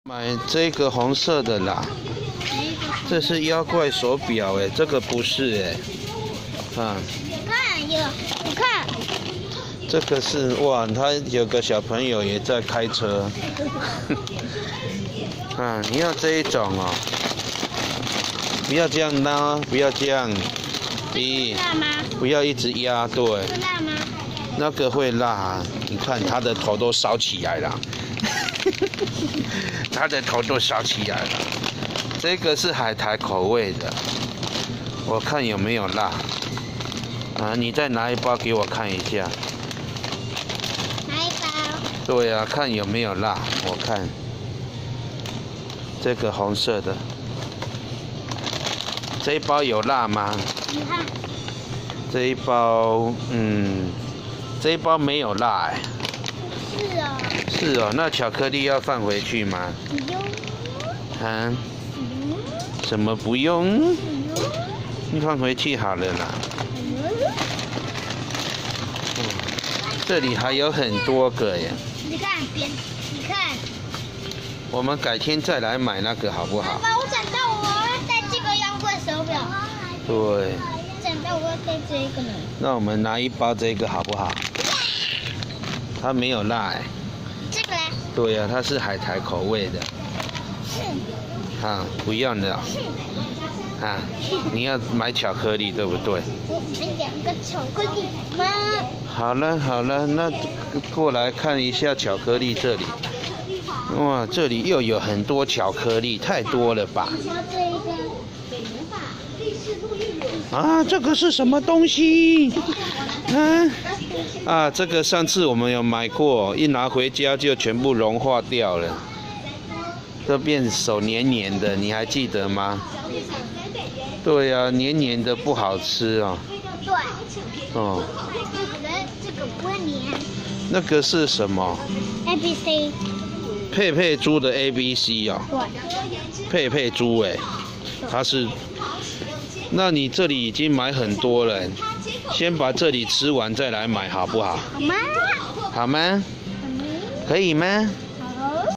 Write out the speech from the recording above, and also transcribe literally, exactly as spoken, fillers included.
买这个红色的啦，这是妖怪手表哎，这个不是哎，啊， 看有，你看， 这个是哇，他有个小朋友也在开车，啊，你要这一种哦，不要这样拉，不要这样，一，不要一直压，对， 会辣吗？ 那个会辣，你看他的头都烧起来了。他的头都烧起来了。这个是海苔口味的，我看有没有辣。啊，你再拿一包给我看一下。 拿一包。 对啊，看有没有辣。我看这个红色的，这一包有辣吗？ 你看。 这一包，嗯，这一包没有辣哎。 是哦。 是哦，那巧克力要放回去吗？ 不用。 啊？ 嗯。 什么不用？ 不用。 你放回去好了啦。嗯。这里还有很多个耶。 你看边，你看。 我们改天再来买那个好不好？ 爸爸，我想到我要戴这个妖怪手表。 对。 想到我要戴这个呢。 那我们拿一包这个好不好？它没有辣哎。 这个呢？ 对呀、啊，它是海苔口味的。 是。 啊，不要的。啊，你要买巧克力对不对？ 我买两个巧克力吗？ 好了好了，那过来看一下巧克力这里。哇，这里又有很多巧克力，太多了吧？啊，这个是什么东西？啊啊，这个上次我们有买过，一拿回家就全部融化掉了，都变手黏黏的，你还记得吗？对呀、啊，黏黏的不好吃哦。 对。 哦。 可能这个不会黏。 那个是什么 ？A B C。 佩佩猪的 A B C 哦。 对。 佩佩猪哎，它是。那你这里已经买很多了，先把这里吃完再来买好不好？ 好吗？ 好吗？可以吗？